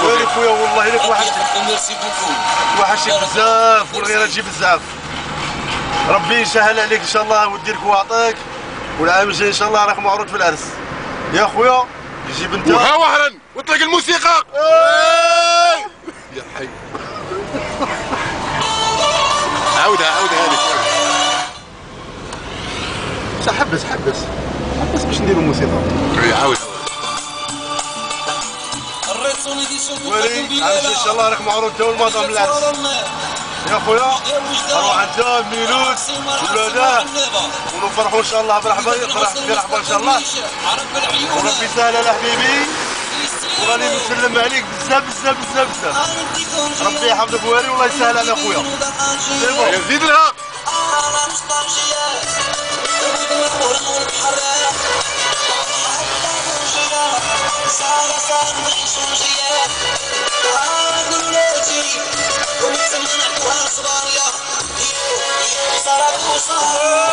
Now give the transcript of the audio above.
ويلي خويا والله لك وحشتك بزاف والغيره تجي بزاف. ربي يسهل عليك ان شاء الله ويديرك ويعطيك، والعام الجاي ان شاء الله راك معروض في العرس يا خويا. جيب انت وها وهرا واطلق الموسيقى. يا حي. عاودها هذيك. حبس باش نديرو موسيقى. عاود. ويلي عرس ان شاء الله راك معروض انت والماطا من العرس يا خويا. اروح انت ميلود ولاداه ونفرحوا ان شاء الله برحبه ان شاء الله. وربي يسهل على حبيبي وغادي نسلم عليك بزاف. ربي يحفظك ويلي والله يسهل على خويا. زيد لها. صار